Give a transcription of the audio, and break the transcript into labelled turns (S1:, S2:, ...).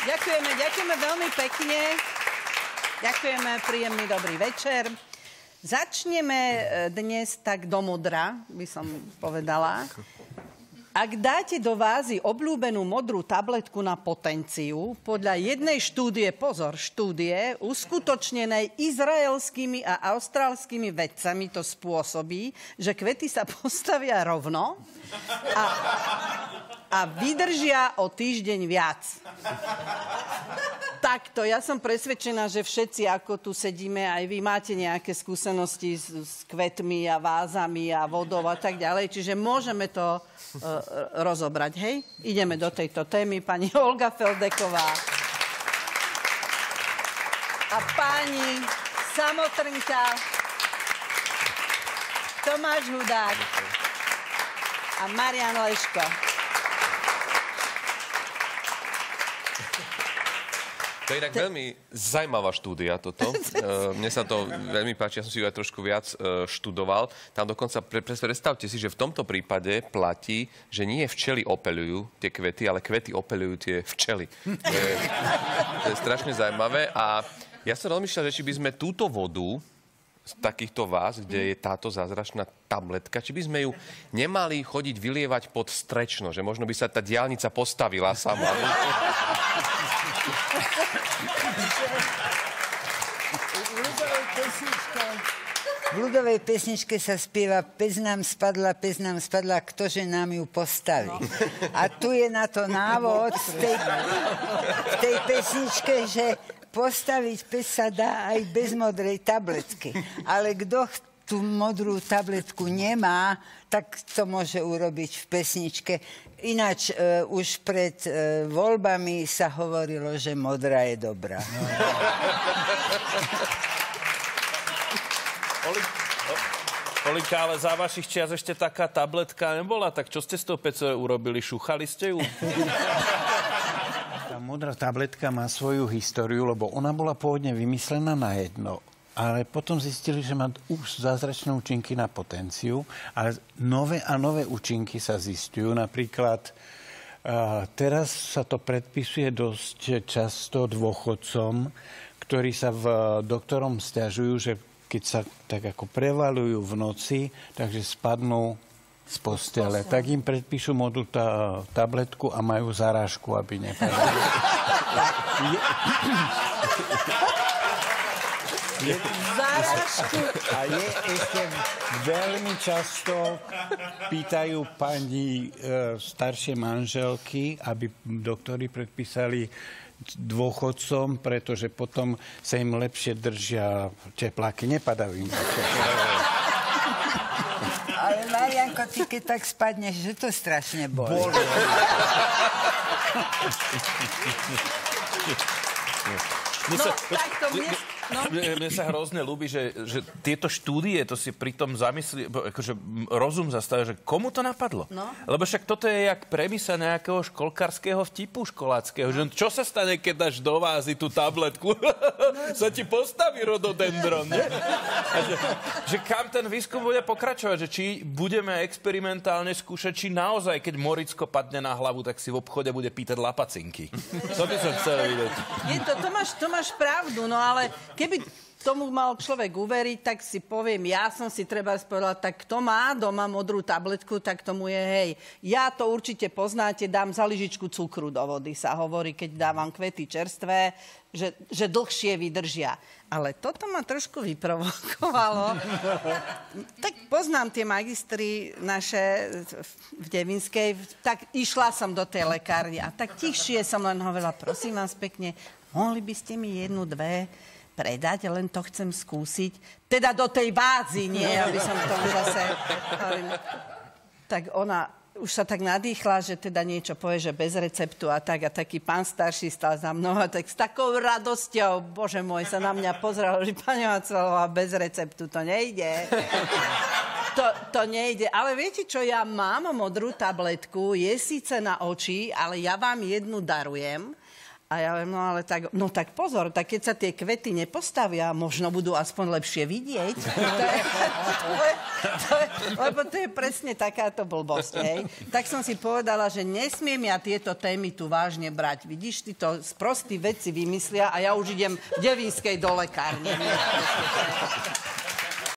S1: Ďakujeme veľmi pekne. Ďakujeme, príjemný dobrý večer. Začneme dnes tak do modra, by som povedala. Ak dáte do vázy obľúbenú modrú tabletku na potenciu, podľa jednej štúdie, uskutočnenej izraelskými a austrálskymi vedcami to spôsobí, že kvety sa postavia rovno a vydržia o týždeň viac. Takto, ja som presvedčená, že všetci, ako tu sedíme, aj vy máte nejaké skúsenosti s kvetmi a vázami a vodou a tak ďalej, čiže môžeme to rozobrať, hej? Ideme do tejto témy. Pani Olga Feldeková a pani Samotrnka, Tomáš Hudák a Marian Leško.
S2: To je inak veľmi zaujímavá štúdia toto. Mne sa to veľmi páči, ja som si ju aj trošku viac študoval. Tam dokonca, predstavte si, že v tomto prípade platí, že nie včely opeľujú tie kvety, ale kvety opeľujú tie včely. To je strašne zaujímavé. A ja som rozmýšľal, že či by sme túto vodu z takýchto váz, kde je táto zázračná tabletka, či by sme ju nemali chodiť vylievať pod strečno, že možno by sa tá diaľnica postavila sama.
S3: V ľudovej pesničke sa spieva Pes nám spadla, ktože nám ju postaví. A tu je na to návod v tej pesničke, že postaviť pes sa dá aj bez modrej tabletky. Ale kto tú modrú tabletku nemá, tak to môže urobiť v pesničke. Ináč už pred voľbami sa hovorilo, že modrá je dobrá.
S4: Olinka, ale za vašich čias ešte taká tabletka nebola, tak čo ste s tou pecou urobili? Šúchali ste ju?
S5: Tá modrá tabletka má svoju históriu, lebo ona bola pôvodne vymyslená na jedno, ale potom zistili, že má už zázračné účinky na potenciu, ale nové a nové účinky sa zistujú. Napríklad teraz sa to predpisuje dosť často dôchodcom, ktorí sa doktorom sťažujú, že keď sa tak ako prevalujú v noci, takže spadnú z postele. Tak im predpíšu modrú tabletku a majú zarážku, aby nepadali. A je ešte veľmi často pýtajú pani staršie manželky, aby doktori predpísali dôchodcom, pretože potom sa im lepšie držia tepláky. Nepadajú im.
S3: Ale Marianko, ty keď tak spadneš, že to strašne bolí.
S4: Mne sa hrozne ľúbi, že tieto štúdie, to si pri tom zamyslí, akože rozum zastavia, že komu to napadlo? No. Lebo však toto je jak premisa nejakého školkárskeho vtipu školáckého, že čo sa stane, keď dáš do vázy tú tabletku? Sa ti postaví rododendron, ne? Že kam ten výskum bude pokračovať, že či budeme experimentálne skúšať, či naozaj, keď Moricko padne na hlavu, tak si v obchode bude pýtať lapacinky. To by som chcel vidieť.
S1: To máš pravdu, no ale keby tomu mal človek uveriť, tak si poviem, ja som si treba povedala, tak kto má doma modrú tabletku, tak tomu je hej. Ja to určite poznáte, dám za lyžičku cukru do vody, sa hovorí, keď dávam kvety čerstvé, že dlhšie vydržia. Ale toto ma trošku vyprovokovalo. Tak poznám tie magistry naše v Devinskej, tak išla som do tej lekárne a tak tichšie som len hovorila, prosím vás pekne, mohli by ste mi jednu, dve predať, len to chcem skúsiť. Teda do tej vázy, nie, aby som to zase... Tak ona už sa tak nadýchla, že teda niečo povie, že bez receptu a taký pán starší stal za mnou a tak s takou radosťou, bože môj, sa na mňa pozrel, že pani Václalová, bez receptu to nejde. To nejde. Ale viete čo, ja mám modrú tabletku, je síce na oči, ale ja vám jednu darujem. A ja viem, no tak pozor, tak keď sa tie kvety nepostavia, možno budú aspoň lepšie vidieť. Lebo to je presne takáto blbosť, hej. Tak som si povedala, že nesmiem ja tieto témy tu vážne brať. Vidíš, ty to sprostí veci vymyslia a ja už idem v Devínskej do lekárne.